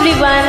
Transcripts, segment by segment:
everyone.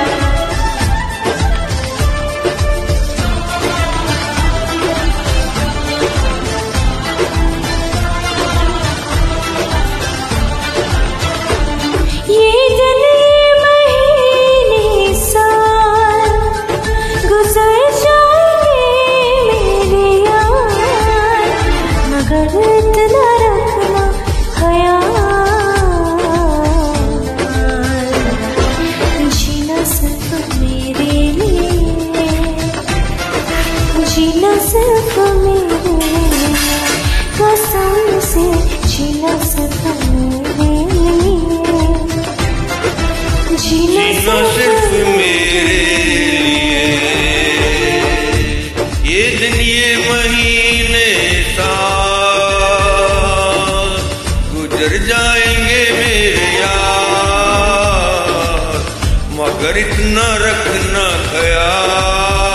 जीना सिर्फ मेरे लिए, कसम से जीना सिर्फ मेरे लिए, जीना सिर्फ मेरे लिए। ये दिन ये महीने साल गुजर जाएंगे मेरे यार, मगर इतना रखना ख्याल,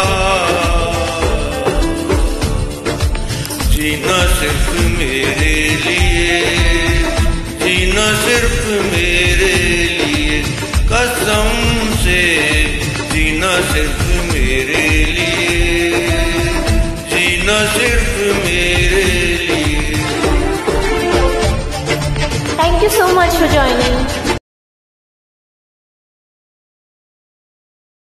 जीना सिर्फ मेरे लिए, जीना सिर्फ मेरे लिए, कसम से जीना सिर्फ मेरे लिए, जीना सिर्फ मेरे लिए। Thank you so much for joining.